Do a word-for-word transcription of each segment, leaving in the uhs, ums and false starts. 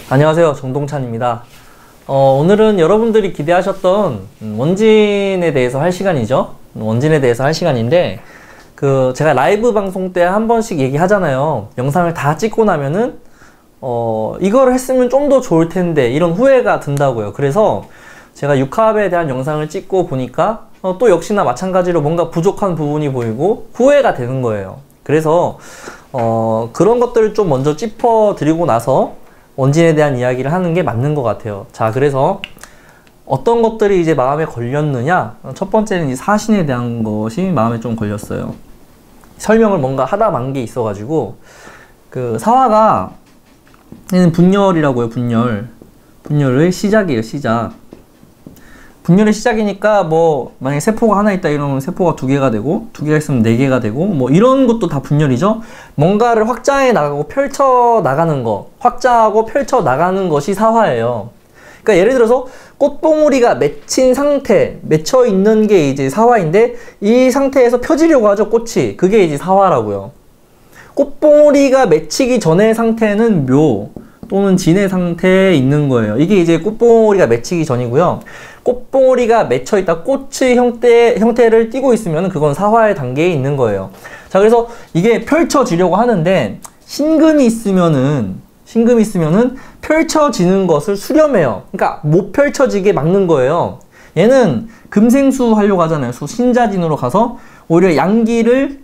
안녕하세요, 정동찬입니다. 어, 오늘은 여러분들이 기대하셨던 원진에 대해서 할 시간이죠. 원진에 대해서 할 시간인데, 그 제가 라이브 방송 때 한 번씩 얘기하잖아요. 영상을 다 찍고 나면은 어, 이걸 했으면 좀 더 좋을 텐데 이런 후회가 든다고요. 그래서 제가 육합에 대한 영상을 찍고 보니까 어, 또 역시나 마찬가지로 뭔가 부족한 부분이 보이고 후회가 되는 거예요. 그래서 어, 그런 것들을 좀 먼저 짚어드리고 나서 원진에 대한 이야기를 하는 게 맞는 것 같아요. 자, 그래서 어떤 것들이 이제 마음에 걸렸느냐? 첫 번째는 이 사신에 대한 것이 마음에 좀 걸렸어요. 설명을 뭔가 하다 만 게 있어가지고, 그 사화가 얘는 분열이라고요. 분열. 분열의 시작이에요. 시작. 분열의 시작이니까 뭐 만약에 세포가 하나 있다 이러면 세포가 두 개가 되고, 두 개가 있으면 네 개가 되고, 뭐 이런 것도 다 분열이죠. 뭔가를 확장해 나가고 펼쳐 나가는 거, 확장하고 펼쳐 나가는 것이 사화예요. 그러니까 예를 들어서 꽃봉오리가 맺힌 상태, 맺혀 있는 게 이제 사화인데, 이 상태에서 펴지려고 하죠, 꽃이. 그게 이제 사화라고요. 꽃봉오리가 맺히기 전의 상태는 묘 또는 진의 상태에 있는 거예요. 이게 이제 꽃봉오리가 맺히기 전이고요. 꽃봉오리가 맺혀 있다, 꽃의 형태, 형태를 띠고 있으면 그건 사화의 단계에 있는 거예요. 자, 그래서 이게 펼쳐지려고 하는데, 신금이 있으면은 신금이 있으면은 펼쳐지는 것을 수렴해요. 그러니까 못 펼쳐지게 막는 거예요. 얘는 금생수 하려고 하잖아요. 수 신자진으로 가서 오히려 양기를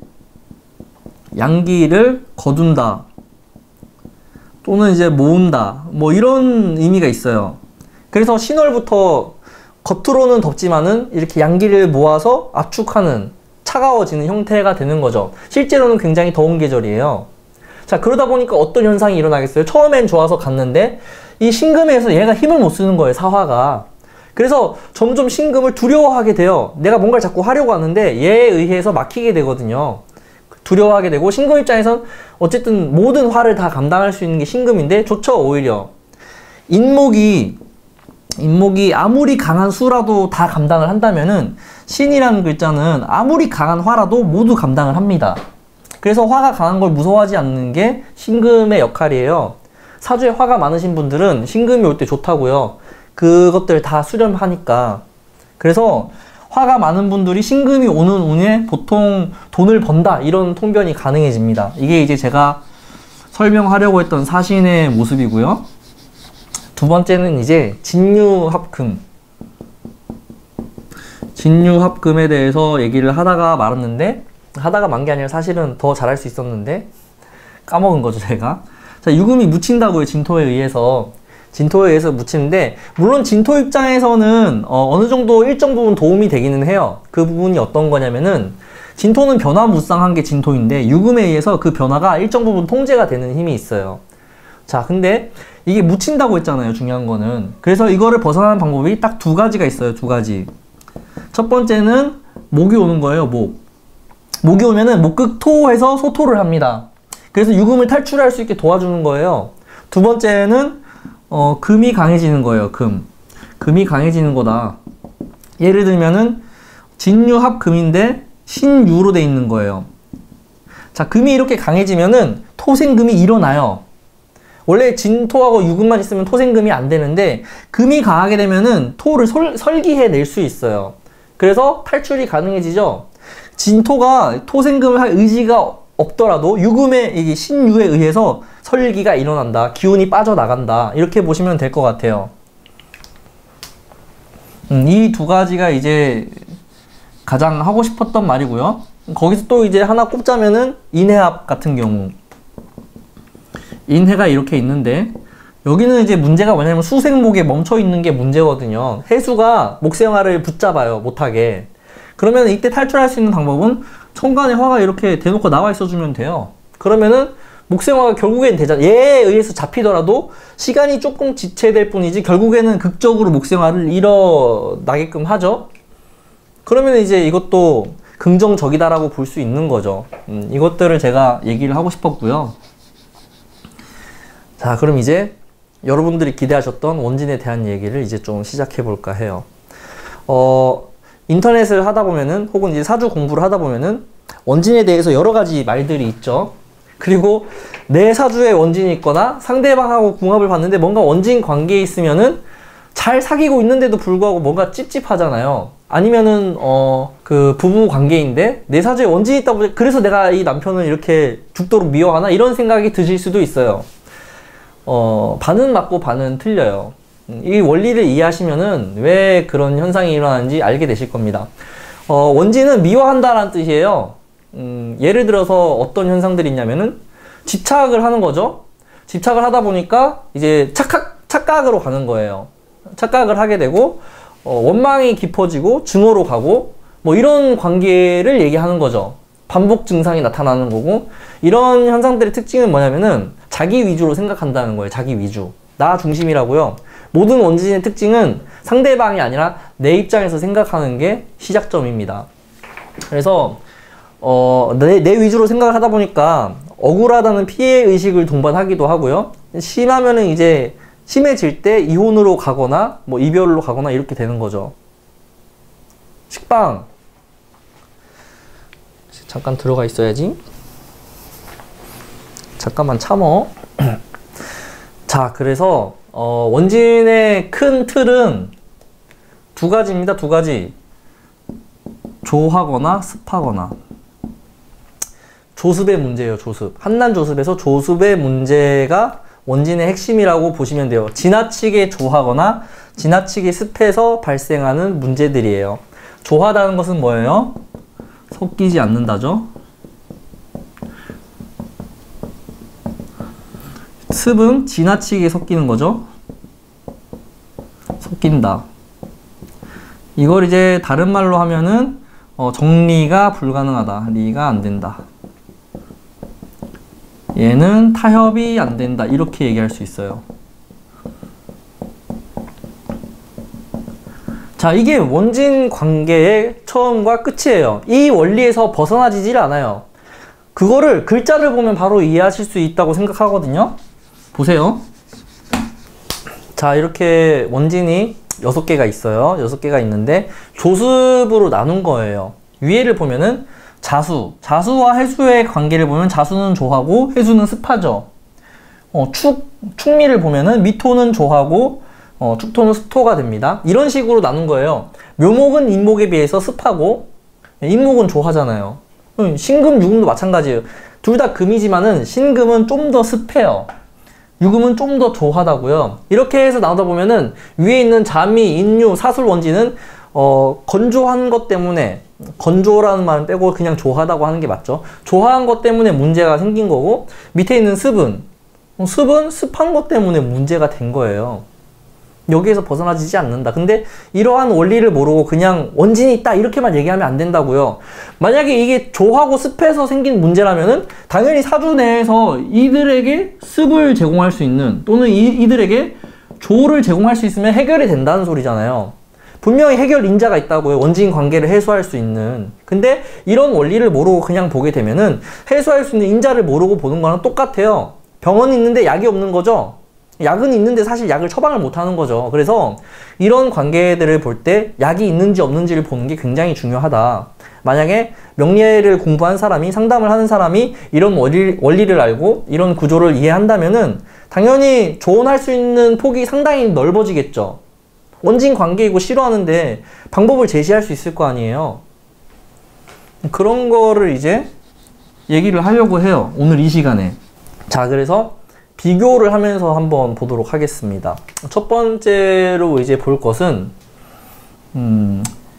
양기를 거둔다 또는 이제 모은다, 뭐 이런 의미가 있어요. 그래서 신월부터 겉으로는 덥지만은 이렇게 양기를 모아서 압축하는, 차가워지는 형태가 되는 거죠. 실제로는 굉장히 더운 계절이에요. 자, 그러다 보니까 어떤 현상이 일어나겠어요? 처음엔 좋아서 갔는데 이 신금에서 얘가 힘을 못 쓰는 거예요, 사화가. 그래서 점점 신금을 두려워하게 돼요. 내가 뭔가를 자꾸 하려고 하는데 얘에 의해서 막히게 되거든요. 두려워하게 되고, 신금 입장에선 어쨌든 모든 화를 다 감당할 수 있는 게 신금인데 좋죠. 오히려 인목이 인목이 아무리 강한 수라도 다 감당을 한다면은 신이라는 글자는 아무리 강한 화라도 모두 감당을 합니다. 그래서 화가 강한 걸 무서워하지 않는 게 신금의 역할이에요. 사주에 화가 많으신 분들은 신금이 올 때 좋다고요. 그것들 다 수렴하니까. 그래서 화가 많은 분들이 신금이 오는 운에 보통 돈을 번다, 이런 통변이 가능해집니다. 이게 이제 제가 설명하려고 했던 사신의 모습이고요. 두 번째는 이제 진유합금. 진유합금에 대해서 얘기를 하다가 말았는데, 하다가 만 게 아니라 사실은 더 잘할 수 있었는데 까먹은 거죠, 제가. 자, 유금이 묻힌다고요. 진토에 의해서. 진토에 의해서 묻히는데, 물론 진토 입장에서는 어, 어느 정도 일정 부분 도움이 되기는 해요. 그 부분이 어떤 거냐면은, 진토는 변화무쌍한 게 진토인데 유금에 의해서 그 변화가 일정 부분 통제가 되는 힘이 있어요. 자, 근데 이게 묻힌다고 했잖아요, 중요한 거는. 그래서 이거를 벗어나는 방법이 딱 두 가지가 있어요. 두 가지. 첫 번째는 목이 오는 거예요. 목. 목이 오면은 목극토해서 소토를 합니다. 그래서 유금을 탈출할 수 있게 도와주는 거예요. 두 번째는 어, 금이 강해지는 거예요. 금. 금이 강해지는 거다. 예를 들면은 진유합금인데 신유로 돼 있는 거예요. 자, 금이 이렇게 강해지면은 토생금이 일어나요. 원래 진토하고 유금만 있으면 토생금이 안 되는데, 금이 강하게 되면은 토를 솔, 설기해 낼 수 있어요. 그래서 탈출이 가능해지죠. 진토가 토생금을 할 의지가 없더라도 유금의 이게 신유에 의해서 설기가 일어난다, 기운이 빠져나간다, 이렇게 보시면 될 것 같아요. 음, 이 두 가지가 이제 가장 하고 싶었던 말이고요. 거기서 또 이제 하나 꼽자면은 인해합 같은 경우, 인해가 이렇게 있는데, 여기는 이제 문제가 뭐냐면 수생목에 멈춰 있는 게 문제거든요. 해수가 목생화를 붙잡아요, 못하게. 그러면 이때 탈출할 수 있는 방법은 천간에 화가 이렇게 대놓고 나와 있어주면 돼요. 그러면은 목생화가 결국엔 되잖아. 얘에 의해서 잡히더라도 시간이 조금 지체될 뿐이지 결국에는 극적으로 목생화를 일어나게끔 하죠. 그러면 이제 이것도 긍정적이다라고 볼 수 있는 거죠. 음, 이것들을 제가 얘기를 하고 싶었고요. 자, 그럼 이제 여러분들이 기대하셨던 원진에 대한 얘기를 이제 좀 시작해 볼까 해요. 어, 인터넷을 하다 보면은, 혹은 이제 사주 공부를 하다 보면은 원진에 대해서 여러 가지 말들이 있죠. 그리고 내 사주에 원진이 있거나 상대방하고 궁합을 봤는데 뭔가 원진 관계에 있으면은 잘 사귀고 있는데도 불구하고 뭔가 찝찝하잖아요. 아니면은 어 그 부부 관계인데 내 사주에 원진이 있다 보니 그래서 내가 이 남편을 이렇게 죽도록 미워하나 이런 생각이 드실 수도 있어요. 어 반은 맞고 반은 틀려요. 이 원리를 이해하시면은 왜 그런 현상이 일어나는지 알게 되실 겁니다. 어 원진은 미워한다라는 뜻이에요. 음, 예를 들어서 어떤 현상들이 있냐면은 집착을 하는 거죠. 집착을 하다 보니까 이제 착각, 착각으로 가는 거예요. 착각을 하게 되고 어, 원망이 깊어지고 증오로 가고 뭐 이런 관계를 얘기하는 거죠. 반복 증상이 나타나는 거고, 이런 현상들의 특징은 뭐냐면은 자기 위주로 생각한다는 거예요. 자기 위주. 나 중심이라고요. 모든 원진의 특징은 상대방이 아니라 내 입장에서 생각하는 게 시작점입니다. 그래서 어, 내, 내 위주로 생각을 하다 보니까 억울하다는 피해의식을 동반하기도 하고요. 심하면은 이제 심해질 때 이혼으로 가거나 뭐 이별로 가거나 이렇게 되는 거죠. 식빵 잠깐 들어가 있어야지. 잠깐만 참어. 자, 그래서 어, 원진의 큰 틀은 두 가지입니다. 두 가지. 조하거나 습하거나. 조습의 문제예요. 조습. 한난 조습에서 조습의 문제가 원진의 핵심이라고 보시면 돼요. 지나치게 조하거나 지나치게 습해서 발생하는 문제들이에요. 조하다는 것은 뭐예요? 섞이지 않는다죠. 습은 지나치게 섞이는 거죠. 섞인다. 이걸 이제 다른 말로 하면은 어, 정리가 불가능하다. 리가 안 된다. 얘는 타협이 안 된다. 이렇게 얘기할 수 있어요. 자, 이게 원진 관계의 처음과 끝이에요. 이 원리에서 벗어나지질 않아요. 그거를 글자를 보면 바로 이해하실 수 있다고 생각하거든요. 보세요. 자, 이렇게 원진이 여섯 개가 있어요. 여섯 개가 있는데 조습으로 나눈 거예요. 위에를 보면은 자수, 자수와 해수의 관계를 보면 자수는 조하고 해수는 습하죠. 어, 축, 축미를 보면은 미토는 조하고 어, 축토는 습토가 됩니다. 이런 식으로 나눈 거예요. 묘목은 인목에 비해서 습하고 인목은 조하잖아요. 신금, 유금도 마찬가지예요. 둘 다 금이지만은 신금은 좀 더 습해요. 유금은 좀 더 조하다고요. 이렇게 해서 나오다 보면은 위에 있는 자미, 인유, 사술, 원진은 어, 건조한 것 때문에, 건조라는 말은 빼고 그냥 조하다고 하는 게 맞죠. 조하한 것 때문에 문제가 생긴 거고, 밑에 있는 습은, 습은 습한 것 때문에 문제가 된 거예요. 여기에서 벗어나지지 않는다. 근데 이러한 원리를 모르고 그냥 원진이 있다 이렇게만 얘기하면 안 된다고요. 만약에 이게 조하고 습해서 생긴 문제라면은 당연히 사주 내에서 이들에게 습을 제공할 수 있는, 또는 이, 이들에게 조를 제공할 수 있으면 해결이 된다는 소리잖아요. 분명히 해결 인자가 있다고요. 원진 관계를 해소할 수 있는. 근데 이런 원리를 모르고 그냥 보게 되면은 해소할 수 있는 인자를 모르고 보는 거랑 똑같아요. 병원이 있는데 약이 없는 거죠. 약은 있는데 사실 약을 처방을 못 하는 거죠. 그래서 이런 관계들을 볼 때 약이 있는지 없는지를 보는 게 굉장히 중요하다. 만약에 명리를 공부한 사람이, 상담을 하는 사람이 이런 원리, 원리를 알고 이런 구조를 이해한다면은 당연히 조언할 수 있는 폭이 상당히 넓어지겠죠. 원진 관계이고 싫어하는데 방법을 제시할 수 있을 거 아니에요. 그런 거를 이제 얘기를 하려고 해요. 오늘 이 시간에. 자, 그래서 비교를 하면서 한번 보도록 하겠습니다. 첫 번째로 이제 볼 것은 음,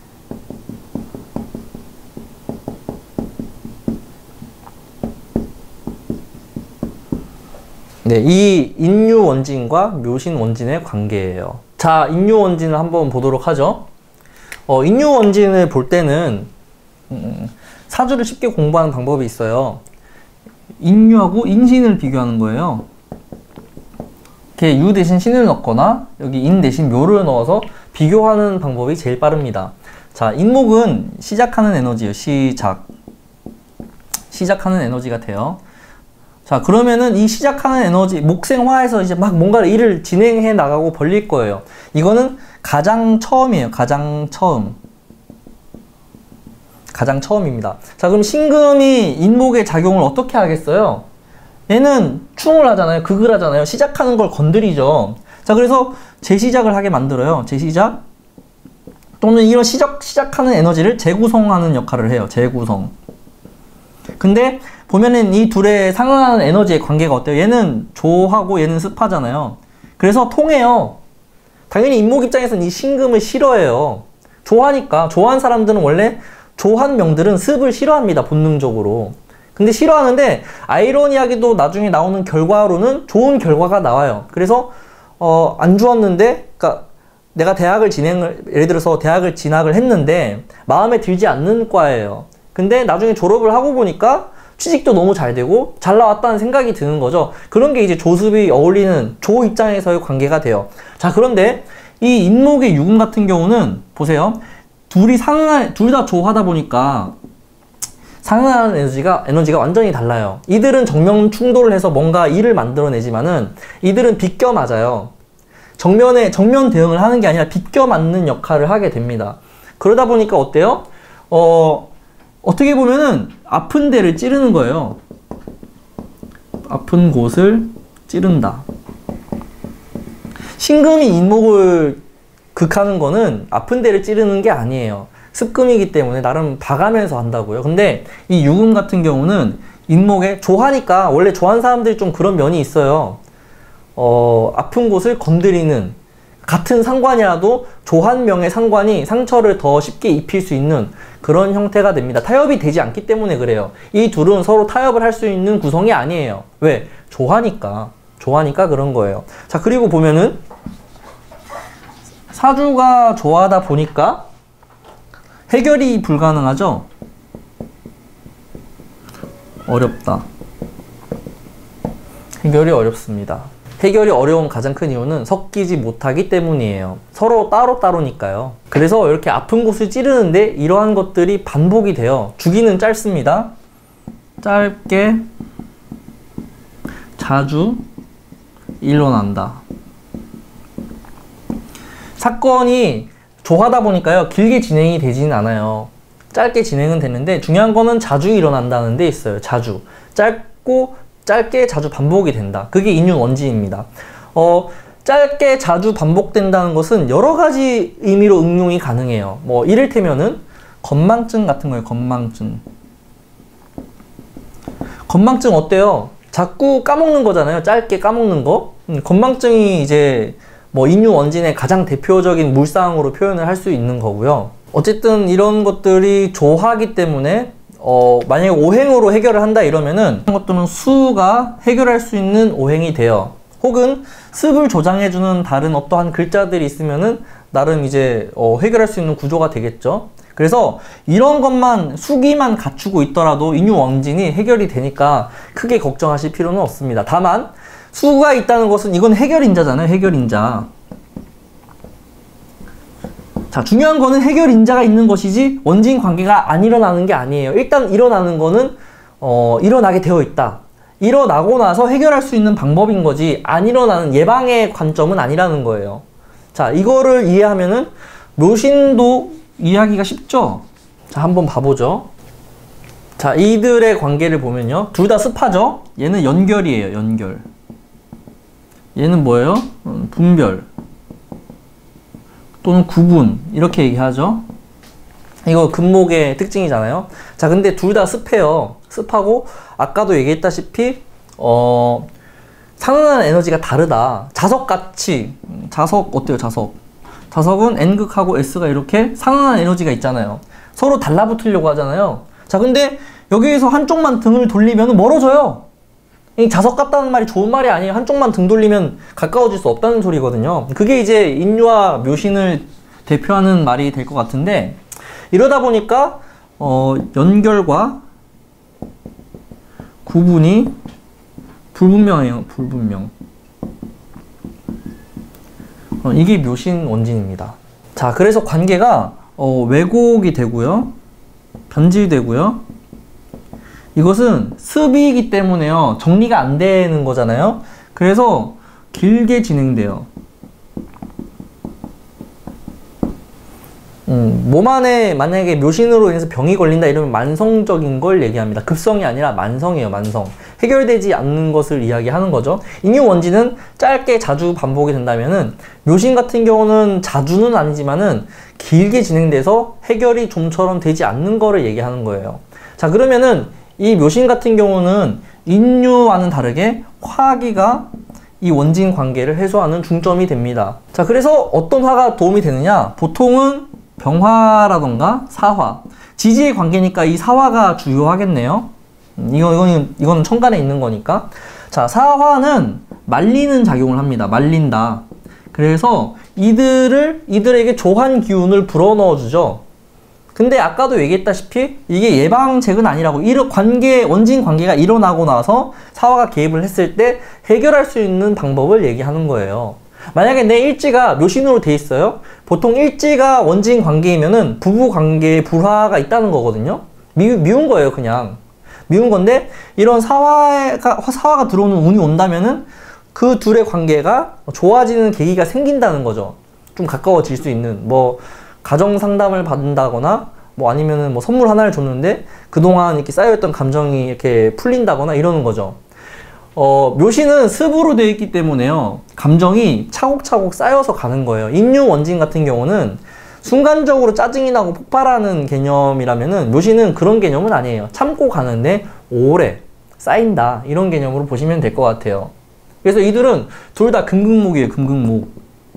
네, 이 인유 원진과 묘신 원진의 관계예요. 자, 인유 원진을 한번 보도록 하죠. 어, 인유 원진을 볼 때는 음, 사주를 쉽게 공부하는 방법이 있어요. 인유하고 인신을 비교하는 거예요. 이렇게 유 대신 신을 넣거나 여기 인 대신 묘를 넣어서 비교하는 방법이 제일 빠릅니다. 자, 인목은 시작하는 에너지예요. 시작. 시작하는 에너지가 돼요. 자, 그러면은 이 시작하는 에너지, 목생화에서 이제 막 뭔가 일을 진행해 나가고 벌릴 거예요. 이거는 가장 처음이에요. 가장 처음. 가장 처음입니다. 자, 그럼 신금이 인목의 작용을 어떻게 하겠어요? 얘는 충을 하잖아요. 극을 하잖아요. 시작하는 걸 건드리죠. 자, 그래서 재시작을 하게 만들어요. 재시작. 또는 이런 시작, 시작하는 에너지를 재구성하는 역할을 해요. 재구성. 근데 보면은 이 둘의 상응하는 에너지의 관계가 어때요? 얘는 조하고 얘는 습하잖아요. 그래서 통해요. 당연히 인목 입장에서는 이 신금을 싫어해요. 조하니까. 조한 사람들은 원래 조한 명들은 습을 싫어합니다. 본능적으로. 근데 싫어하는데 아이러니하게도 나중에 나오는 결과로는 좋은 결과가 나와요. 그래서 어, 안 좋았는데, 그러니까 내가 대학을 진행을, 예를 들어서 대학을 진학을 했는데 마음에 들지 않는 과예요. 근데 나중에 졸업을 하고 보니까 취직도 너무 잘 되고 잘 나왔다는 생각이 드는 거죠. 그런 게 이제 조습이 어울리는 조 입장에서의 관계가 돼요. 자, 그런데 이 인목의 유금 같은 경우는 보세요. 둘이 상응한, 둘 다 조하다 보니까 상응하는 에너지가, 에너지가 완전히 달라요. 이들은 정면 충돌을 해서 뭔가 일을 만들어내지만은 이들은 비껴 맞아요. 정면에, 정면 대응을 하는 게 아니라 비껴 맞는 역할을 하게 됩니다. 그러다 보니까 어때요? 어, 어떻게 보면은 아픈 데를 찌르는 거예요. 아픈 곳을 찌른다. 신금이 인목을 극하는 거는 아픈 데를 찌르는 게 아니에요. 습금이기 때문에 나름 봐가면서 한다고요. 근데 이 유금 같은 경우는 인목에 조하니까 원래 조한 사람들이 좀 그런 면이 있어요. 어, 아픈 곳을 건드리는, 같은 상관이라도 조한명의 상관이 상처를 더 쉽게 입힐 수 있는 그런 형태가 됩니다. 타협이 되지 않기 때문에 그래요. 이 둘은 서로 타협을 할 수 있는 구성이 아니에요. 왜? 조하니까. 조하니까 그런 거예요. 자, 그리고 보면은 사주가 조하다 보니까 해결이 불가능하죠? 어렵다. 해결이 어렵습니다. 해결이 어려운 가장 큰 이유는 섞이지 못하기 때문이에요. 서로 따로따로니까요. 그래서 이렇게 아픈 곳을 찌르는데 이러한 것들이 반복이 돼요. 주기는 짧습니다. 짧게 자주 일어난다. 사건이 조하다 보니까요, 길게 진행이 되지는 않아요. 짧게 진행은 되는데 중요한 거는 자주 일어난다는 데 있어요. 자주. 짧고 짧게 자주 반복이 된다. 그게 인륜 원진입니다. 어, 짧게 자주 반복된다는 것은 여러 가지 의미로 응용이 가능해요. 뭐 이를테면은 건망증 같은 거예요. 건망증. 건망증 어때요? 자꾸 까먹는 거잖아요. 짧게 까먹는 거. 음, 건망증이 이제 뭐 인륜 원진의 가장 대표적인 물상으로 표현을 할 수 있는 거고요. 어쨌든 이런 것들이 조하기 때문에 어, 만약에 오행으로 해결을 한다 이러면은 이런 것들은 수가 해결할 수 있는 오행이 돼요. 혹은 습을 조장해주는 다른 어떠한 글자들이 있으면은 나름 이제 어, 해결할 수 있는 구조가 되겠죠. 그래서 이런 것만 수기만 갖추고 있더라도 인유 원진이 해결이 되니까 크게 걱정하실 필요는 없습니다. 다만 수가 있다는 것은 이건 해결인자잖아요. 해결인자. 자, 중요한 거는 해결인자가 있는 것이지 원진 관계가 안 일어나는 게 아니에요. 일단 일어나는 거는 어, 일어나게 되어 있다. 일어나고 나서 해결할 수 있는 방법인 거지 안 일어나는 예방의 관점은 아니라는 거예요. 자, 이거를 이해하면은 묘신도 이해하기가 쉽죠? 자, 한번 봐보죠. 자, 이들의 관계를 보면요. 둘 다 습하죠? 얘는 연결이에요. 연결. 얘는 뭐예요? 음, 분별. 또는 구분. 이렇게 얘기하죠. 이거 금목의 특징이잖아요. 자, 근데 둘 다 습해요. 습하고 아까도 얘기했다시피 어, 상응하는 에너지가 다르다. 자석같이. 자석 어때요? 자석. 자석은 N극하고 S가 이렇게 상응하는 에너지가 있잖아요. 서로 달라붙으려고 하잖아요. 자, 근데 여기에서 한쪽만 등을 돌리면 멀어져요. 이 자석 같다는 말이 좋은 말이 아니에요. 한쪽만 등 돌리면 가까워질 수 없다는 소리거든요. 그게 이제 인유와 묘신을 대표하는 말이 될 것 같은데, 이러다 보니까 어, 연결과 구분이 불분명해요. 불분명. 어, 이게 묘신 원진입니다. 자, 그래서 관계가 어, 왜곡이 되고요. 변질되고요. 이것은 습이기 때문에요. 정리가 안 되는 거잖아요. 그래서 길게 진행돼요. 음, 몸 안에 만약에 묘신으로 인해서 병이 걸린다 이러면 만성적인 걸 얘기합니다. 급성이 아니라 만성이에요. 만성. 해결되지 않는 것을 이야기하는 거죠. 인유원진은 짧게 자주 반복이 된다면은 묘신 같은 경우는 자주는 아니지만은 길게 진행돼서 해결이 좀처럼 되지 않는 거를 얘기하는 거예요. 자, 그러면은 이 묘신 같은 경우는 인유와는 다르게 화기가 이 원진 관계를 해소하는 중점이 됩니다. 자, 그래서 어떤 화가 도움이 되느냐? 보통은 병화라던가 사화, 지지의 관계니까 이 사화가 주요하겠네요. 이거, 이거는, 이거는 천간에 있는 거니까. 자, 사화는 말리는 작용을 합니다. 말린다. 그래서 이들을, 이들에게 조한 기운을 불어넣어 주죠. 근데 아까도 얘기했다시피 이게 예방책은 아니라고. 이런 관계, 원진 관계가 일어나고 나서 사화가 개입을 했을 때 해결할 수 있는 방법을 얘기하는 거예요. 만약에 내 일지가 묘신으로 돼 있어요. 보통 일지가 원진 관계이면은 부부 관계에 불화가 있다는 거거든요. 미, 미운 거예요, 그냥. 미운 건데, 이런 사화가, 사화가 들어오는 운이 온다면은 그 둘의 관계가 좋아지는 계기가 생긴다는 거죠. 좀 가까워질 수 있는, 뭐, 가정 상담을 받는다거나, 뭐 아니면은 뭐 선물 하나를 줬는데, 그동안 이렇게 쌓여있던 감정이 이렇게 풀린다거나 이러는 거죠. 어, 묘신은 습으로 되어 있기 때문에요. 감정이 차곡차곡 쌓여서 가는 거예요. 인유 원진 같은 경우는 순간적으로 짜증이 나고 폭발하는 개념이라면은 묘신은 그런 개념은 아니에요. 참고 가는데 오래 쌓인다. 이런 개념으로 보시면 될 것 같아요. 그래서 이들은 둘 다 금극목이에요. 금극목.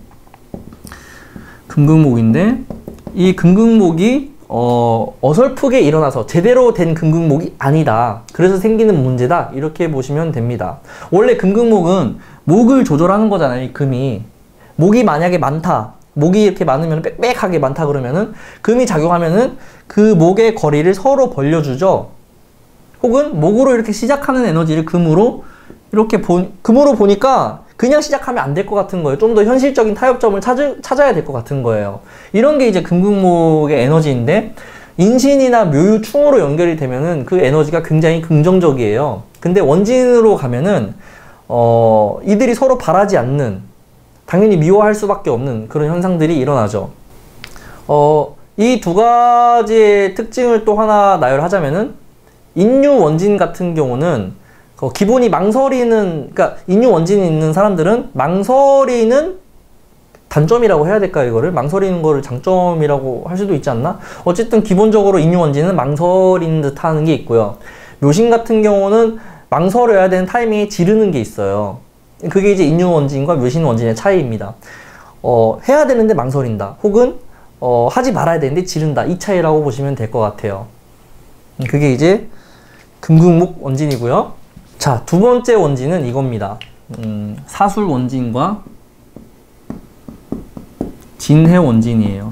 금극목인데 이 금극목이 어, 어설프게 일어나서 제대로 된 금극목이 아니다. 그래서 생기는 문제다. 이렇게 보시면 됩니다. 원래 금극목은 목을 조절하는 거잖아요. 이 금이. 목이 만약에 많다. 목이 이렇게 많으면 빽빽하게 많다 그러면은 금이 작용하면은 그 목의 거리를 서로 벌려주죠. 혹은 목으로 이렇게 시작하는 에너지를 금으로 이렇게 보, 금으로 보니까 그냥 시작하면 안 될 것 같은 거예요. 좀 더 현실적인 타협점을 찾을, 찾아야 될 것 같은 거예요. 이런 게 이제 금극목의 에너지인데 인신이나 묘유충으로 연결이 되면은 그 에너지가 굉장히 긍정적이에요. 근데 원진으로 가면은 어, 이들이 서로 바라지 않는, 당연히 미워할 수밖에 없는 그런 현상들이 일어나죠. 어, 이 두 가지의 특징을 또 하나 나열하자면은 인유 원진 같은 경우는 어, 기본이 망설이는, 그러니까 인유 원진이 있는 사람들은 망설이는 단점이라고 해야 될까요, 이거를? 망설이는 거를 장점이라고 할 수도 있지 않나? 어쨌든 기본적으로 인유 원진은 망설이는 듯 하는 게 있고요. 묘신 같은 경우는 망설여야 되는 타이밍에 지르는 게 있어요. 그게 이제 인유 원진과 묘신 원진의 차이입니다. 어, 해야 되는데 망설인다. 혹은 어, 하지 말아야 되는데 지른다. 이 차이라고 보시면 될 것 같아요. 그게 이제 금극목 원진이고요. 자, 두 번째 원진은 이겁니다. 음, 사술 원진과 진해 원진이에요.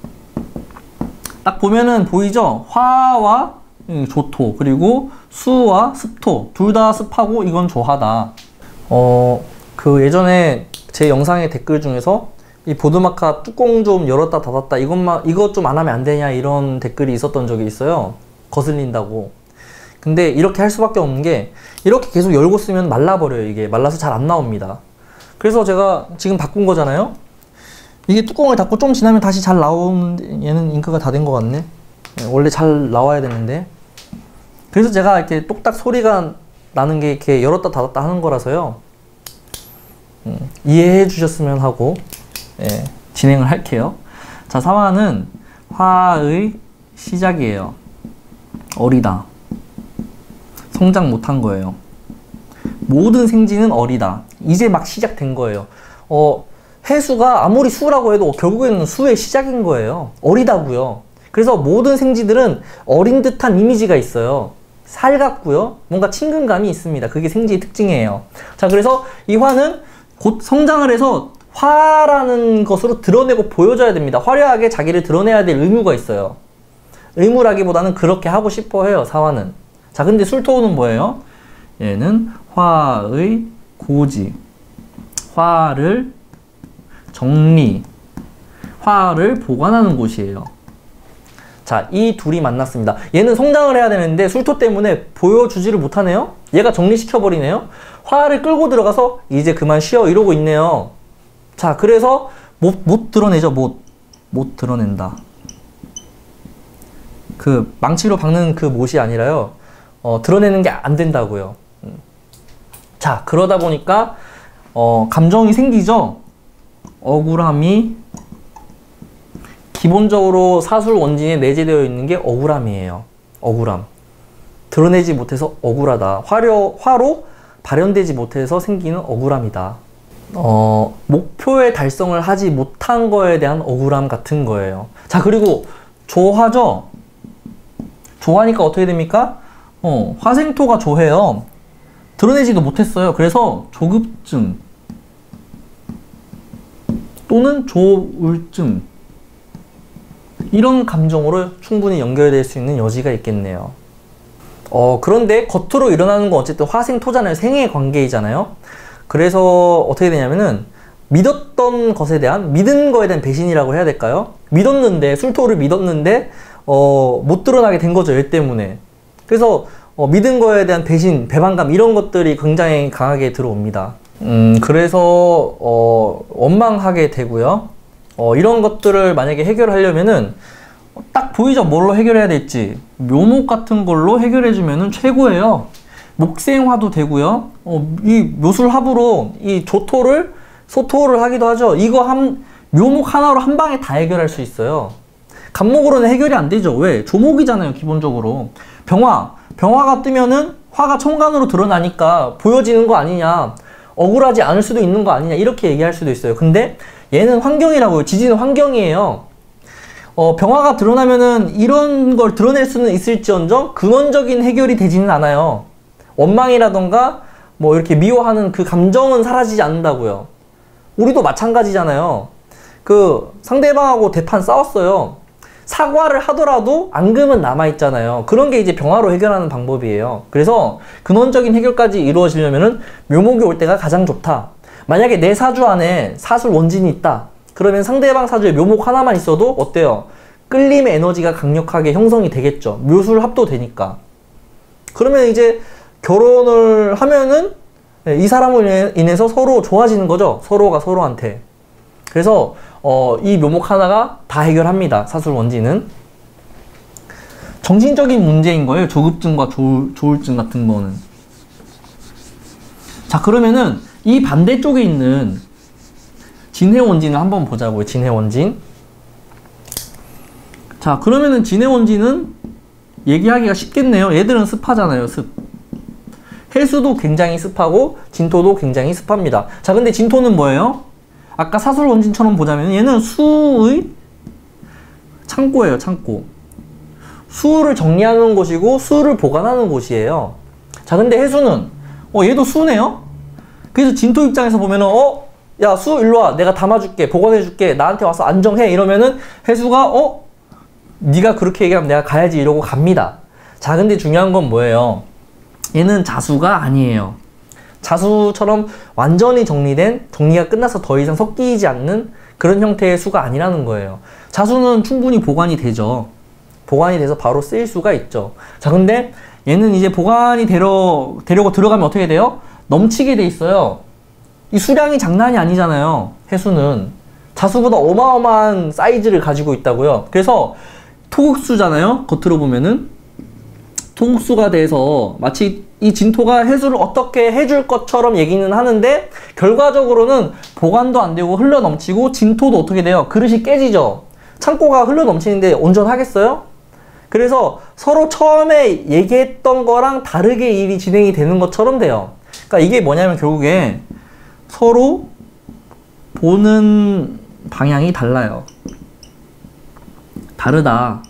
딱 보면은 보이죠? 화와 조토, 그리고 수와 습토, 둘 다 습하고 이건 조하다. 어, 그 예전에 제 영상의 댓글 중에서 이 보드마카 뚜껑 좀 열었다 닫았다 이것만, 이것 좀 안 하면 안 되냐 이런 댓글이 있었던 적이 있어요. 거슬린다고. 근데 이렇게 할 수밖에 없는 게 이렇게 계속 열고 쓰면 말라버려요. 이게 말라서 잘 안 나옵니다. 그래서 제가 지금 바꾼 거잖아요. 이게 뚜껑을 닫고 좀 지나면 다시 잘 나오는, 얘는 잉크가 다 된 것 같네. 원래 잘 나와야 되는데. 그래서 제가 이렇게 똑딱 소리가 나는 게 이렇게 열었다 닫았다 하는 거라서요. 음, 이해해 주셨으면 하고 예, 진행을 할게요. 자, 사화는 화의 시작이에요. 어리다. 성장 못한 거예요. 모든 생지는 어리다. 이제 막 시작된 거예요. 어, 해수가 아무리 수라고 해도 결국에는 수의 시작인 거예요. 어리다고요. 그래서 모든 생지들은 어린 듯한 이미지가 있어요. 살갑고요. 뭔가 친근감이 있습니다. 그게 생지의 특징이에요. 자, 그래서 이 화는 곧 성장을 해서 화라는 것으로 드러내고 보여줘야 됩니다. 화려하게 자기를 드러내야 될 의무가 있어요. 의무라기보다는 그렇게 하고 싶어 해요, 사화는. 자, 근데 술토는 뭐예요? 얘는 화의 고지, 화를 정리, 화를 보관하는 곳이에요. 자, 이 둘이 만났습니다. 얘는 성장을 해야 되는데 술토 때문에 보여주지를 못하네요? 얘가 정리시켜버리네요? 화를 끌고 들어가서 이제 그만 쉬어 이러고 있네요. 자, 그래서 못, 못 드러내죠. 못, 못 드러낸다. 그 망치로 박는 그 못이 아니라요. 어, 드러내는 게 안 된다고요. 음. 자, 그러다 보니까 어, 감정이 생기죠. 억울함이 기본적으로 사술 원진에 내재되어 있는 게 억울함이에요. 억울함. 드러내지 못해서 억울하다. 화려, 화로 발현되지 못해서 생기는 억울함이다. 어, 목표의 달성을 하지 못한 거에 대한 억울함 같은 거예요. 자, 그리고 조화죠? 조화니까 어떻게 됩니까? 어, 화생토가 조해요. 드러내지도 못했어요. 그래서 조급증 또는 조울증, 이런 감정으로 충분히 연결될 수 있는 여지가 있겠네요. 어, 그런데 겉으로 일어나는 건 어쨌든 화생토잖아요. 생의 관계이잖아요. 그래서 어떻게 되냐면은 믿었던 것에 대한, 믿은 거에 대한 배신이라고 해야 될까요? 믿었는데, 술토를 믿었는데 어, 못 드러나게 된 거죠. 얘 때문에. 그래서 어, 믿은 거에 대한 배신, 배반감, 이런 것들이 굉장히 강하게 들어옵니다. 음, 그래서 어, 원망하게 되고요. 어, 이런 것들을 만약에 해결하려면은 딱 보이죠? 뭘로 해결해야 될지. 묘목 같은 걸로 해결해주면은 최고예요. 목생화도 되고요. 어, 이 묘술합으로 이 조토를 소토를 하기도 하죠. 이거 한 묘목 하나로 한 방에 다 해결할 수 있어요. 간목으로는 해결이 안 되죠. 왜? 조목이잖아요, 기본적으로. 병화. 병화가 뜨면은 화가 천간으로 드러나니까 보여지는 거 아니냐. 억울하지 않을 수도 있는 거 아니냐. 이렇게 얘기할 수도 있어요. 근데 얘는 환경이라고요. 지지는 환경이에요. 어, 병화가 드러나면은 이런 걸 드러낼 수는 있을지언정 근원적인 해결이 되지는 않아요. 원망이라던가 뭐 이렇게 미워하는 그 감정은 사라지지 않는다고요. 우리도 마찬가지잖아요. 그 상대방하고 대판 싸웠어요. 사과를 하더라도 앙금은 남아있잖아요. 그런 게 이제 병화로 해결하는 방법이에요. 그래서 근원적인 해결까지 이루어지려면은 묘목이 올 때가 가장 좋다. 만약에 내 사주 안에 사술 원진이 있다. 그러면 상대방 사주에 묘목 하나만 있어도 어때요? 끌림의 에너지가 강력하게 형성이 되겠죠. 묘술 합도 되니까. 그러면 이제 결혼을 하면은 이 사람으로 인해서 서로 좋아지는 거죠. 서로가 서로한테. 그래서 어, 이 묘목 하나가 다 해결합니다. 사술 원진은. 정신적인 문제인 거예요. 조급증과 조, 조울증 같은 거는. 자, 그러면은 이 반대쪽에 있는 진해원진을 한번 보자고요. 진해원진. 자, 그러면은 진해원진은 얘기하기가 쉽겠네요. 얘들은 습하잖아요. 습. 해수도 굉장히 습하고 진토도 굉장히 습합니다. 자, 근데 진토는 뭐예요? 아까 사술원진처럼 보자면 얘는 수의 창고예요. 창고. 수를 정리하는 곳이고 수를 보관하는 곳이에요. 자, 근데 해수는 어 얘도 수네요. 그래서 진토 입장에서 보면은 어? 야, 수 일로와. 내가 담아줄게. 보관해줄게. 나한테 와서 안정해. 이러면은 해수가 어? 네가 그렇게 얘기하면 내가 가야지 이러고 갑니다. 자, 근데 중요한 건 뭐예요? 얘는 자수가 아니에요. 자수처럼 완전히 정리된, 정리가 끝나서 더 이상 섞이지 않는 그런 형태의 수가 아니라는 거예요. 자수는 충분히 보관이 되죠. 보관이 돼서 바로 쓰일 수가 있죠. 자, 근데 얘는 이제 보관이 되려, 되려고 들어가면 어떻게 돼요? 넘치게 돼 있어요. 이 수량이 장난이 아니잖아요. 해수는. 자수보다 어마어마한 사이즈를 가지고 있다고요. 그래서 토국수잖아요. 겉으로 보면은. 토국수가 돼서 마치 이 진토가 해수를 어떻게 해줄 것처럼 얘기는 하는데 결과적으로는 보관도 안 되고 흘러 넘치고 진토도 어떻게 돼요? 그릇이 깨지죠. 창고가 흘러 넘치는데 온전하겠어요? 그래서 서로 처음에 얘기했던 거랑 다르게 일이 진행이 되는 것처럼 돼요. 그러니까 이게 뭐냐면 결국에 서로 보는 방향이 달라요. 다르다.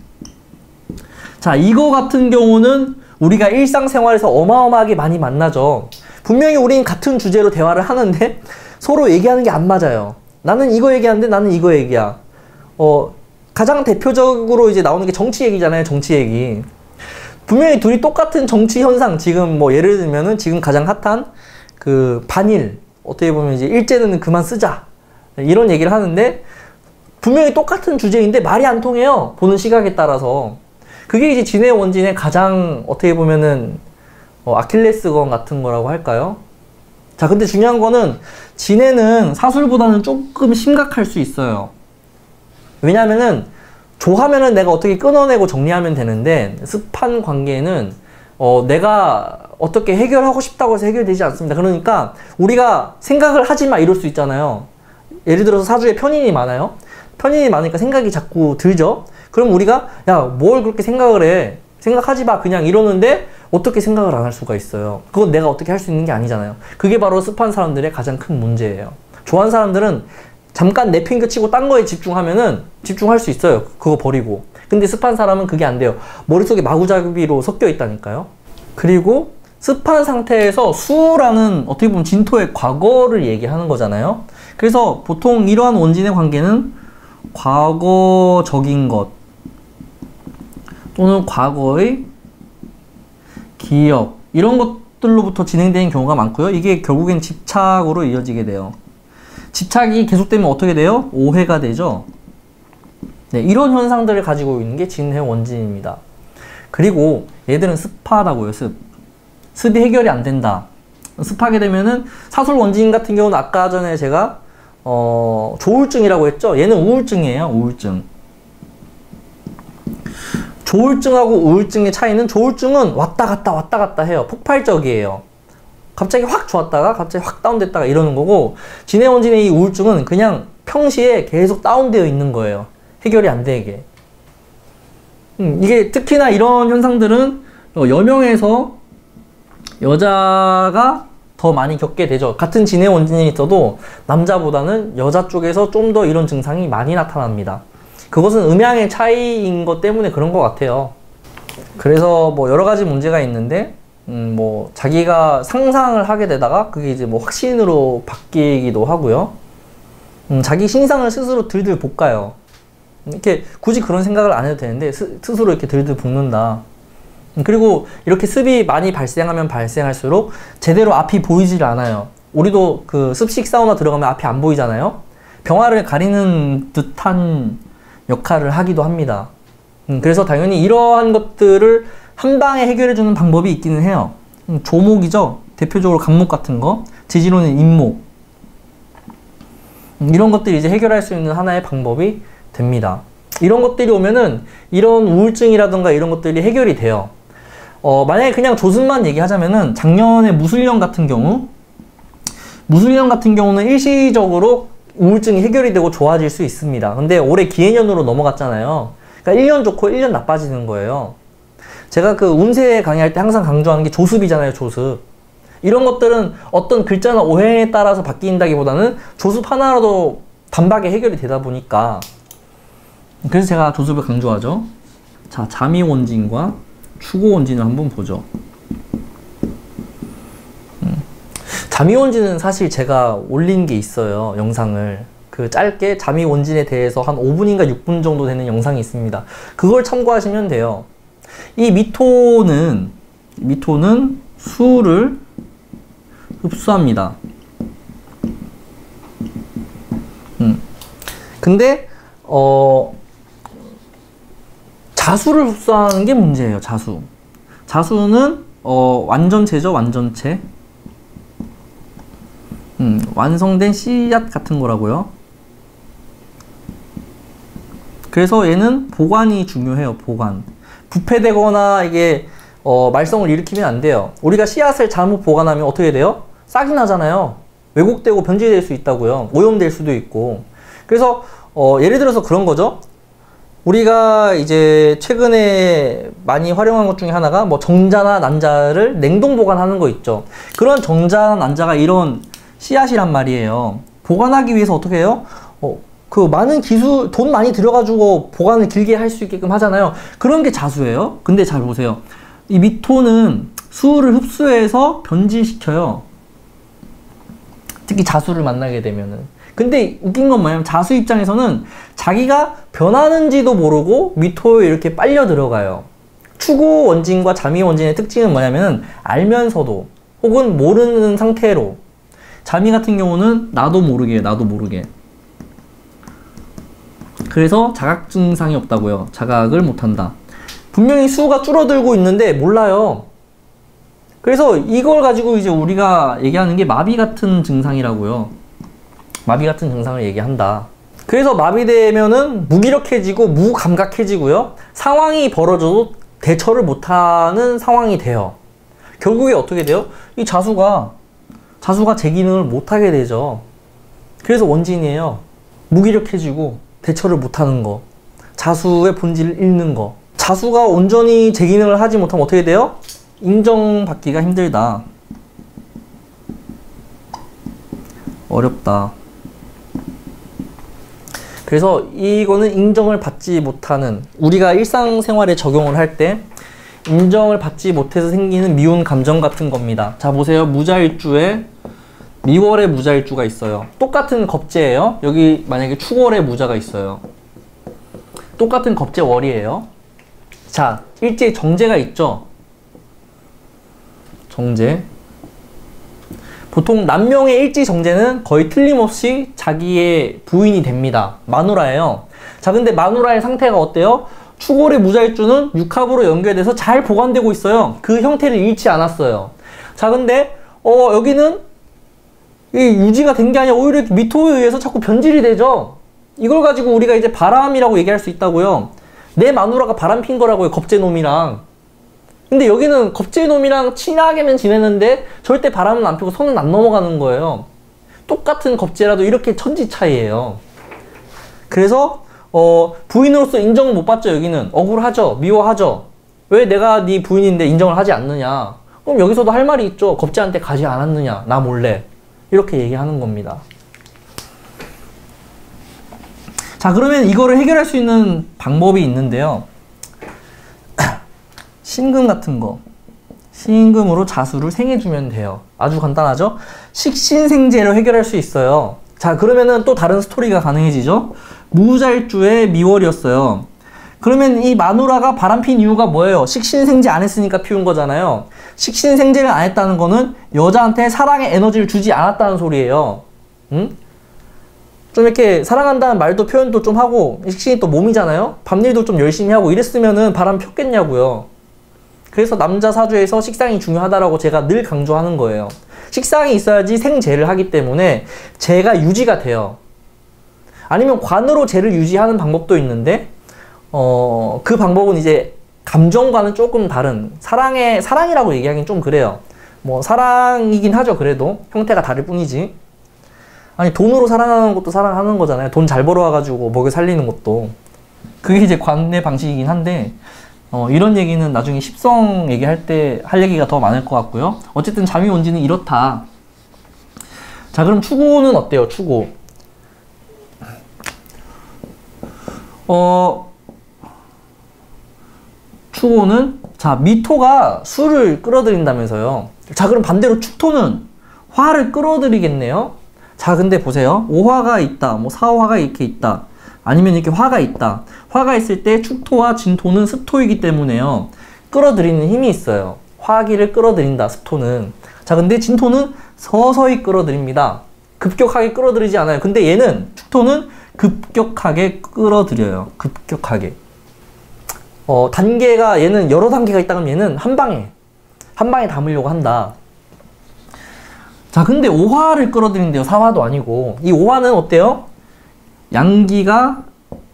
자, 이거 같은 경우는 우리가 일상생활에서 어마어마하게 많이 만나죠. 분명히 우린 같은 주제로 대화를 하는데 서로 얘기하는 게 안 맞아요. 나는 이거 얘기하는데 나는 이거 얘기야. 어, 가장 대표적으로 이제 나오는 게 정치 얘기잖아요. 정치 얘기. 분명히 둘이 똑같은 정치 현상, 지금 뭐 예를 들면은 지금 가장 핫한 그 반일, 어떻게 보면 이제 일제는 그만 쓰자. 이런 얘기를 하는데 분명히 똑같은 주제인데 말이 안 통해요. 보는 시각에 따라서. 그게 이제 진해 원진의 가장 어떻게 보면은 어, 아킬레스건 같은 거라고 할까요? 자, 근데 중요한 거는 진해는 사술보다는 조금 심각할 수 있어요. 왜냐면은 조하면은 내가 어떻게 끊어내고 정리하면 되는데 습한 관계는 어, 내가 어떻게 해결하고 싶다고 해서 해결되지 않습니다. 그러니까 우리가 생각을 하지 마 이럴 수 있잖아요. 예를 들어서 사주에 편인이 많아요. 편인이 많으니까 생각이 자꾸 들죠. 그럼 우리가 야, 뭘 그렇게 생각을 해, 생각하지 마 그냥 이러는데 어떻게 생각을 안 할 수가 있어요. 그건 내가 어떻게 할 수 있는 게 아니잖아요. 그게 바로 습한 사람들의 가장 큰 문제예요. 좋아하는 사람들은 잠깐 내팽겨치고 딴 거에 집중하면은 집중할 수 있어요. 그거 버리고. 근데 습한 사람은 그게 안 돼요. 머릿속에 마구잡이로 섞여 있다니까요. 그리고 습한 상태에서 수라는 어떻게 보면 진토의 과거를 얘기하는 거잖아요. 그래서 보통 이러한 원진의 관계는 과거적인 것 또는 과거의 기억 이런 것들로부터 진행되는 경우가 많고요. 이게 결국엔 집착으로 이어지게 돼요. 집착이 계속되면 어떻게 돼요? 오해가 되죠. 네, 이런 현상들을 가지고 있는 게 진해 원진입니다. 그리고 얘들은 습하다고요. 습. 습이 해결이 안 된다. 습하게 되면은 사술 원진 같은 경우는 아까 전에 제가 어, 조울증이라고 했죠. 얘는 우울증이에요. 우울증. 조울증하고 우울증의 차이는 조울증은 왔다 갔다 왔다 갔다 해요. 폭발적이에요. 갑자기 확 좋았다가 갑자기 확 다운됐다가 이러는 거고, 진해 원진의 이 우울증은 그냥 평시에 계속 다운되어 있는 거예요. 해결이 안 되게. 음, 이게 특히나 이런 현상들은 여명에서 여자가 더 많이 겪게 되죠. 같은 진해 원진이 있어도 남자보다는 여자 쪽에서 좀 더 이런 증상이 많이 나타납니다. 그것은 음양의 차이인 것 때문에 그런 것 같아요. 그래서 뭐 여러 가지 문제가 있는데, 음, 뭐 자기가 상상을 하게 되다가 그게 이제 뭐 확신으로 바뀌기도 하고요. 음, 자기 신상을 스스로 들들 볶아요. 이렇게 굳이 그런 생각을 안 해도 되는데 스, 스스로 이렇게 들들 볶는다. 음, 그리고 이렇게 습이 많이 발생하면 발생할수록 제대로 앞이 보이질 않아요. 우리도 그 습식 사우나 들어가면 앞이 안 보이잖아요. 병화를 가리는 듯한 역할을 하기도 합니다. 음, 그래서 당연히 이러한 것들을 한 방에 해결해주는 방법이 있기는 해요. 음, 조목이죠. 대표적으로 간목 같은 거. 지지로는 임목. 음, 이런 것들이 이제 해결할 수 있는 하나의 방법이 됩니다. 이런 것들이 오면은 이런 우울증이라든가 이런 것들이 해결이 돼요. 어, 만약에 그냥 조습만 얘기하자면은 작년에 무술령 같은 경우, 무술령 같은 경우는 일시적으로 우울증이 해결이 되고 좋아질 수 있습니다. 근데 올해 기해년으로 넘어갔잖아요. 그러니까 일 년 좋고 일 년 나빠지는 거예요. 제가 그 운세 강의할 때 항상 강조하는 게 조습이잖아요. 조습. 이런 것들은 어떤 글자나 오행에 따라서 바뀐다기보다는 조습 하나라도 단박에 해결이 되다 보니까, 그래서 제가 조습을 강조하죠. 자, 자미원진과 추고원진을 한번 보죠. 자미원진은 사실 제가 올린 게 있어요. 영상을. 그 짧게 자미원진에 대해서 한 오 분인가 육 분 정도 되는 영상이 있습니다. 그걸 참고하시면 돼요. 이 미토는, 미토는 수를 흡수합니다. 음. 근데, 어, 자수를 흡수하는 게 문제예요. 자수. 자수는, 어, 완전체죠. 완전체. 음, 완성된 씨앗 같은 거라고요. 그래서 얘는 보관이 중요해요. 보관. 부패되거나 이게 어, 말썽을 일으키면 안 돼요. 우리가 씨앗을 잘못 보관하면 어떻게 돼요? 싹이 나잖아요. 왜곡되고 변질될 수 있다고요. 오염될 수도 있고. 그래서 어, 예를 들어서 그런 거죠. 우리가 이제 최근에 많이 활용한 것 중에 하나가 뭐 정자나 난자를 냉동 보관하는 거 있죠. 그런 정자나 난자가 이런 씨앗이란 말이에요. 보관하기 위해서 어떻게 해요? 어, 그 많은 기술, 돈 많이 들여가지고 보관을 길게 할 수 있게끔 하잖아요. 그런 게 자수예요. 근데 잘 보세요. 이 미토는 수를 흡수해서 변질시켜요. 특히 자수를 만나게 되면은. 근데 웃긴 건 뭐냐면 자수 입장에서는 자기가 변하는지도 모르고 미토에 이렇게 빨려 들어가요. 추구 원진과 자미 원진의 특징은 뭐냐면은 알면서도 혹은 모르는 상태로, 자미 같은 경우는 나도 모르게 나도 모르게 그래서 자각 증상이 없다고요. 자각을 못한다. 분명히 수가 줄어들고 있는데 몰라요. 그래서 이걸 가지고 이제 우리가 얘기하는 게 마비 같은 증상이라고요. 마비 같은 증상을 얘기한다. 그래서 마비되면은 무기력해지고 무감각해지고요. 상황이 벌어져도 대처를 못하는 상황이 돼요. 결국에 어떻게 돼요? 이 자수가 자수가 제 기능을 못하게 되죠. 그래서 원진이에요. 무기력해지고 대처를 못하는 거, 자수의 본질을 잃는 거. 자수가 온전히 제 기능을 하지 못하면 어떻게 돼요? 인정받기가 힘들다, 어렵다. 그래서 이거는 인정을 받지 못하는, 우리가 일상생활에 적용을 할 때 인정을 받지 못해서 생기는 미운 감정 같은 겁니다. 자 보세요. 무자일주에 미월의 무자일주가 있어요. 똑같은 겁재예요. 여기 만약에 축월의 무자가 있어요. 똑같은 겁재 월이에요. 자, 일제히 정제가 있죠. 정제. 보통 남명의 일지 정제는 거의 틀림없이 자기의 부인이 됩니다. 마누라예요. 자, 근데 마누라의 상태가 어때요? 축월의 무자일주는 육합으로 연결돼서 잘 보관되고 있어요. 그 형태를 잃지 않았어요. 자, 근데 어 여기는 이 유지가 된 게 아니라 오히려 이렇게 미토에 의해서 자꾸 변질이 되죠. 이걸 가지고 우리가 이제 바람이라고 얘기할 수 있다고요. 내 마누라가 바람 핀 거라고요, 겁재놈이랑. 근데 여기는 겁재놈이랑 친하게는 지내는데 절대 바람은 안 피고 선은 안 넘어가는 거예요. 똑같은 겁재라도 이렇게 천지 차이예요. 그래서 어, 부인으로서 인정을 못 받죠. 여기는 억울하죠. 미워하죠. 왜 내가 네 부인인데 인정을 하지 않느냐. 그럼 여기서도 할 말이 있죠. 겁재한테 가지 않았느냐, 나 몰래. 이렇게 얘기하는 겁니다. 자, 그러면 이거를 해결할 수 있는 방법이 있는데요. 신금 같은 거, 신금으로 자수를 생해주면 돼요. 아주 간단하죠? 식신생재로 해결할 수 있어요. 자, 그러면은 또 다른 스토리가 가능해지죠? 무자일주의 미월이었어요. 그러면 이 마누라가 바람핀 이유가 뭐예요? 식신생재 안 했으니까 피운 거잖아요. 식신생재를 안 했다는 거는 여자한테 사랑의 에너지를 주지 않았다는 소리예요. 응? 좀 이렇게 사랑한다는 말도 표현도 좀 하고, 식신이 또 몸이잖아요? 밤일도 좀 열심히 하고 이랬으면은 바람 폈겠냐고요. 그래서 남자 사주에서 식상이 중요하다라고 제가 늘 강조하는 거예요. 식상이 있어야지 생재를 하기 때문에 재가 유지가 돼요. 아니면 관으로 재를 유지하는 방법도 있는데 어, 그 방법은 이제 감정과는 조금 다른, 사랑의, 사랑이라고 얘기하기는 좀 그래요. 뭐 사랑이긴 하죠. 그래도 형태가 다를 뿐이지. 아니, 돈으로 사랑하는 것도 사랑하는 거잖아요. 돈 잘 벌어와가지고 먹여 살리는 것도. 그게 이제 관의 방식이긴 한데 어, 이런 얘기는 나중에 십성 얘기할 때 할 얘기가 더 많을 것 같고요. 어쨌든 자미원지는 이렇다. 자, 그럼 추고는 어때요? 추고. 어, 추고는, 자, 미토가 수를 끌어들인다면서요. 자, 그럼 반대로 축토는 화를 끌어들이겠네요. 자, 근데 보세요. 오화가 있다, 뭐 사화가 이렇게 있다, 아니면 이렇게 화가 있다. 화가 있을 때 축토와 진토는 습토이기 때문에요, 끌어들이는 힘이 있어요. 화기를 끌어들인다, 습토는. 자, 근데 진토는 서서히 끌어들입니다. 급격하게 끌어들이지 않아요. 근데 얘는, 축토는 급격하게 끌어들여요. 급격하게. 어, 단계가, 얘는 여러 단계가 있다 그러면 얘는 한 방에, 한 방에 담으려고 한다. 자, 근데 오화를 끌어들인대요. 사화도 아니고. 이 오화는 어때요? 양기가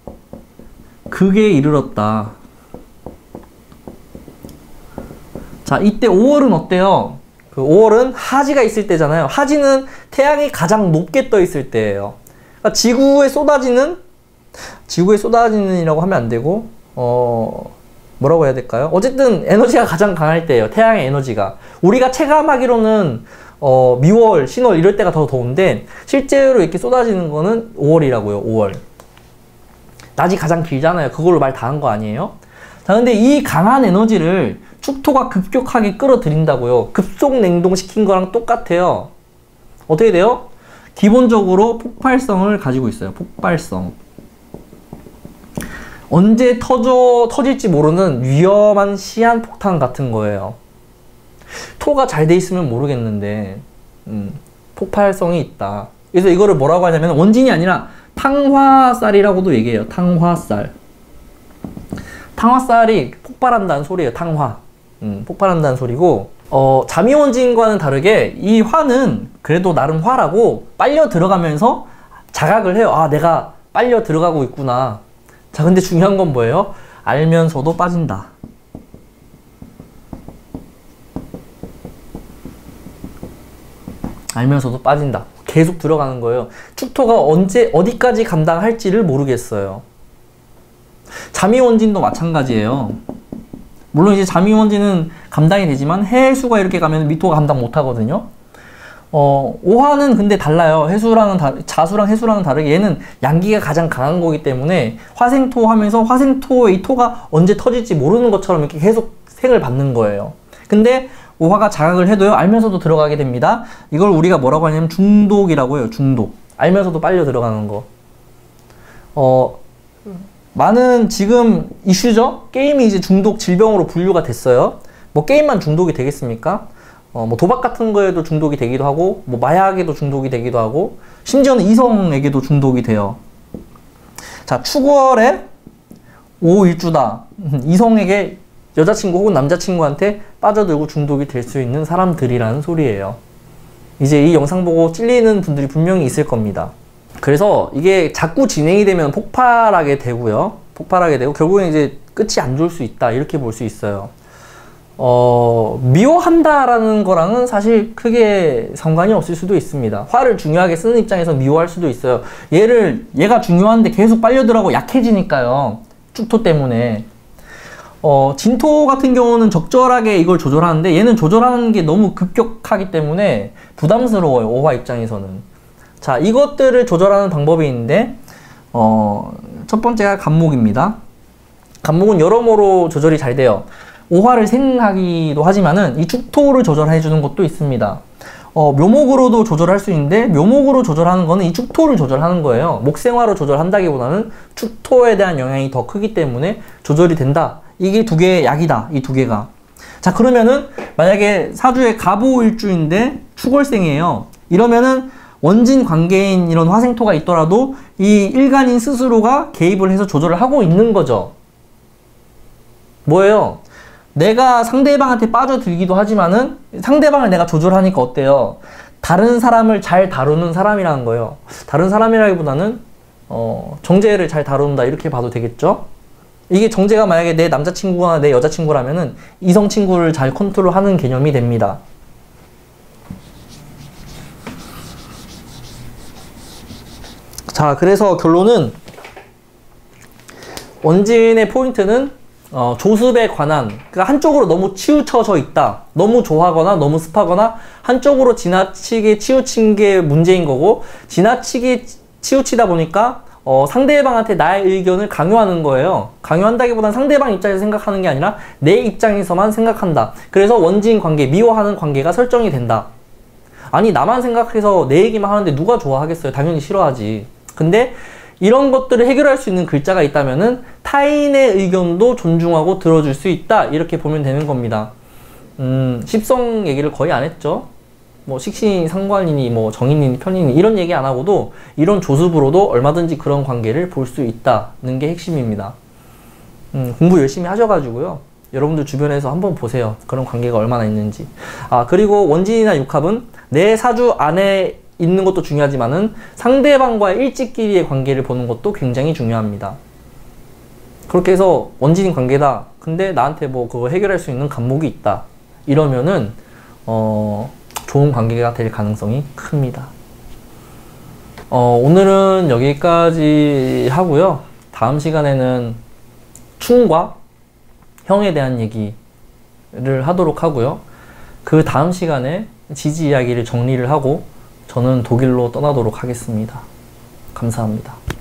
극에 이르렀다. 자, 이때 오월은 어때요? 그 오월은 하지가 있을 때잖아요. 하지는 태양이 가장 높게 떠 있을 때예요. 그러니까 지구에 쏟아지는, 지구에 쏟아지는 이라고 하면 안 되고, 어, 뭐라고 해야 될까요? 어쨌든 에너지가 가장 강할 때예요. 태양의 에너지가. 우리가 체감하기로는 어, 미월, 신월 이럴 때가 더 더운데 실제로 이렇게 쏟아지는 거는 오월이라고요. 오월. 낮이 가장 길잖아요. 그걸로 말 다 한 거 아니에요? 자, 근데 이 강한 에너지를 축토가 급격하게 끌어들인다고요. 급속 냉동시킨 거랑 똑같아요. 어떻게 돼요? 기본적으로 폭발성을 가지고 있어요. 폭발성. 언제 터져, 터질지 모르는 위험한 시한폭탄 같은 거예요. 토가 잘 돼 있으면 모르겠는데 음, 폭발성이 있다. 그래서 이거를 뭐라고 하냐면 원진이 아니라 탕화살이라고도 얘기해요. 탕화살. 탕화살이 폭발한다는 소리예요. 탕화. 음, 폭발한다는 소리고, 어, 자미원진과는 다르게 이 화는 그래도 나름 화라고 빨려 들어가면서 자각을 해요. 아, 내가 빨려 들어가고 있구나. 자, 근데 중요한 건 뭐예요? 알면서도 빠진다. 알면서도 빠진다. 계속 들어가는 거예요. 축토가 언제 어디까지 감당할지를 모르겠어요. 자미원진도 마찬가지예요. 물론 이제 자미원진은 감당이 되지만 해수가 이렇게 가면 미토가 감당 못 하거든요. 어, 오화는 근데 달라요. 해수랑은 다, 자수랑 해수랑은 다르게 얘는 양기가 가장 강한 거기 때문에 화생토 하면서 화생토의 이 토가 언제 터질지 모르는 것처럼 이렇게 계속 생을 받는 거예요. 근데 오화가 자각을 해도요, 알면서도 들어가게 됩니다. 이걸 우리가 뭐라고 하냐면 중독이라고 해요. 중독. 알면서도 빨려 들어가는 거. 어, 많은 지금 이슈죠? 게임이 이제 중독 질병으로 분류가 됐어요. 뭐 게임만 중독이 되겠습니까? 어, 뭐 도박 같은 거에도 중독이 되기도 하고, 뭐 마약에도 중독이 되기도 하고, 심지어는 이성에게도 중독이 돼요. 자, 축월에 오일주다. 이성에게 여자친구 혹은 남자친구한테 빠져들고 중독이 될 수 있는 사람들이라는 소리예요. 이제 이 영상 보고 찔리는 분들이 분명히 있을 겁니다. 그래서 이게 자꾸 진행이 되면 폭발하게 되고요. 폭발하게 되고 결국엔 이제 끝이 안 좋을 수 있다. 이렇게 볼 수 있어요. 어, 미워한다라는 거랑은 사실 크게 상관이 없을 수도 있습니다. 화를 중요하게 쓰는 입장에서 미워할 수도 있어요. 얘를, 얘가 중요한데 계속 빨려들어가고 약해지니까요. 축토 때문에. 어, 진토 같은 경우는 적절하게 이걸 조절하는데 얘는 조절하는 게 너무 급격하기 때문에 부담스러워요. 오화 입장에서는. 자, 이것들을 조절하는 방법이 있는데 어, 첫 번째가 간목입니다. 간목은 여러모로 조절이 잘 돼요. 오화를 생하기도 하지만은 이 축토를 조절해 주는 것도 있습니다. 어, 묘목으로도 조절할 수 있는데 묘목으로 조절하는 거는 이 축토를 조절하는 거예요. 목생화로 조절한다기보다는 축토에 대한 영향이 더 크기 때문에 조절이 된다. 이게 두 개의 약이다. 이 두 개가. 자, 그러면은 만약에 사주의 갑오일주인데 축월생이에요. 이러면은 원진 관계인 이런 화생토가 있더라도 이 일간인 스스로가 개입을 해서 조절을 하고 있는 거죠. 뭐예요? 내가 상대방한테 빠져들기도 하지만은 상대방을 내가 조절하니까 어때요? 다른 사람을 잘 다루는 사람이라는 거예요. 다른 사람이라기보다는 어, 정제를 잘 다룬다 이렇게 봐도 되겠죠? 이게 정제가 만약에 내 남자친구나 내 여자친구라면은 이성 친구를 잘 컨트롤하는 개념이 됩니다. 자, 그래서 결론은 원진의 포인트는 어, 조습에 관한, 그러니까 한쪽으로 너무 치우쳐져 있다. 너무 좋아하거나 너무 습하거나 한쪽으로 지나치게 치우친 게 문제인 거고, 지나치게 치우치다 보니까 어, 상대방한테 나의 의견을 강요하는 거예요. 강요한다기보다는 상대방 입장에서 생각하는 게 아니라 내 입장에서만 생각한다. 그래서 원진 관계, 미워하는 관계가 설정이 된다. 아니, 나만 생각해서 내 얘기만 하는데 누가 좋아하겠어요? 당연히 싫어하지. 근데 이런 것들을 해결할 수 있는 글자가 있다면은 타인의 의견도 존중하고 들어줄 수 있다. 이렇게 보면 되는 겁니다. 음, 십성 얘기를 거의 안 했죠. 뭐 식신이 상관이니 뭐 정인이니 편인이 이런 얘기 안 하고도 이런 조습으로도 얼마든지 그런 관계를 볼 수 있다는 게 핵심입니다. 음, 공부 열심히 하셔가지고요. 여러분들 주변에서 한번 보세요. 그런 관계가 얼마나 있는지. 아, 그리고 원진이나 육합은 내 사주 안에 있는 것도 중요하지만은 상대방과의 일찍끼리의 관계를 보는 것도 굉장히 중요합니다. 그렇게 해서 원진인 관계다. 근데 나한테 뭐 그거 해결할 수 있는 간목이 있다. 이러면은 어, 좋은 관계가 될 가능성이 큽니다. 어, 오늘은 여기까지 하고요. 다음 시간에는 충과 형에 대한 얘기를 하도록 하고요. 그 다음 시간에 지지 이야기를 정리를 하고 저는 독일로 떠나도록 하겠습니다. 감사합니다.